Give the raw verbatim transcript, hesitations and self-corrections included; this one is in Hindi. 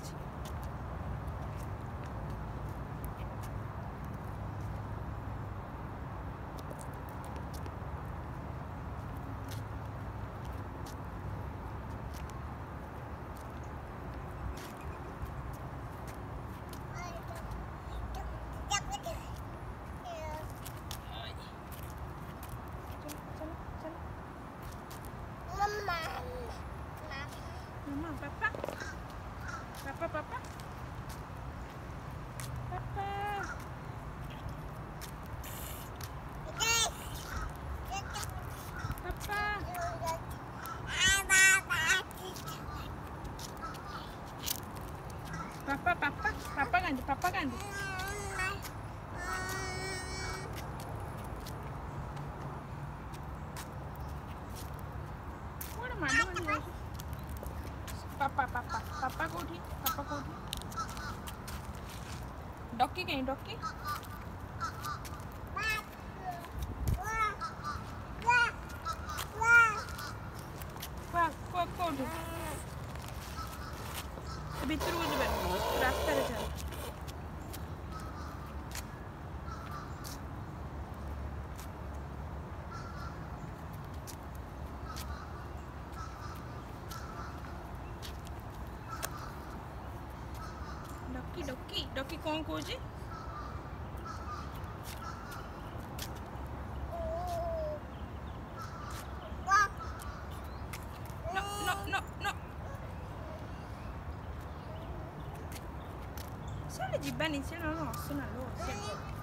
ଚାଲିଛି। Mama, papa, papa, papa, papa. Papa, papa, papa ganti, papa ganti. What am I doing? Papa, papa, papa कोठी, papa कोठी. डॉकी कहीं डॉकी? वाह, को कोठी. भीतर को जब रास्ता रे चल. डॉकी डॉकी डॉकी कौन कौजी? नो नो नो नो साले जिब्बानी से ना ना सुना लो से